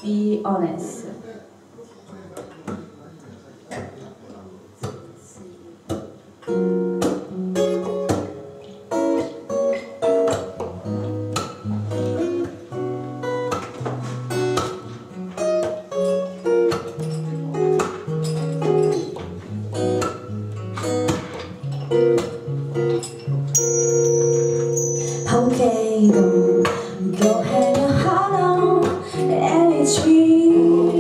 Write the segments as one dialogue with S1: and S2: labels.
S1: Be honest.
S2: Okay, don't go hang your heart on any tree.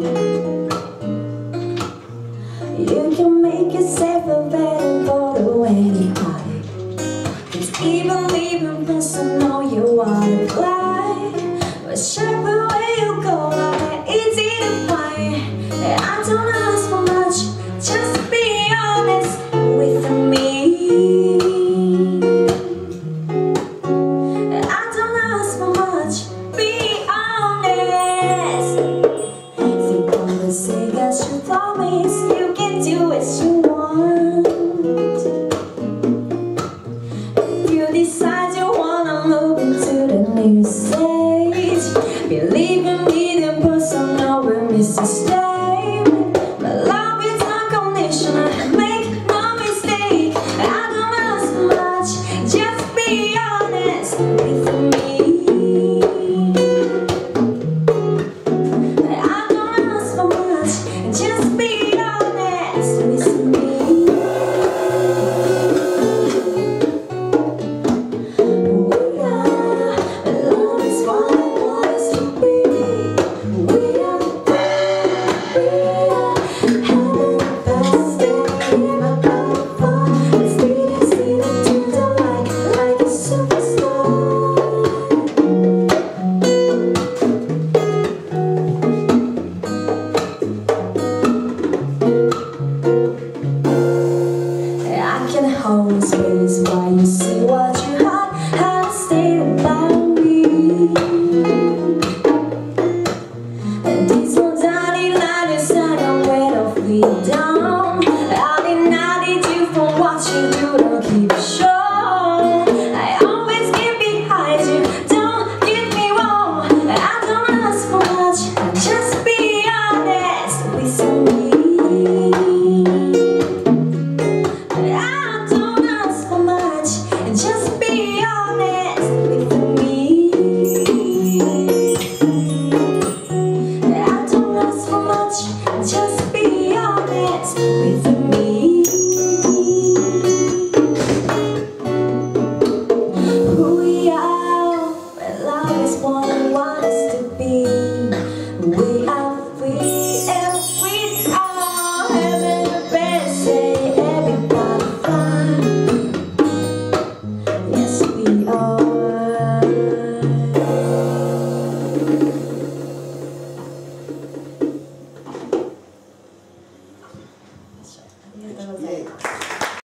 S2: You can make yourself available to anybody. Cause even leaving person know you wanna fly. Whichever way you go, I'm easy to find. I don't ask for much, just be honest with me. You promise you can do as you want. If you decide you wanna move into the new stage, believe in me, the person will miss the stage.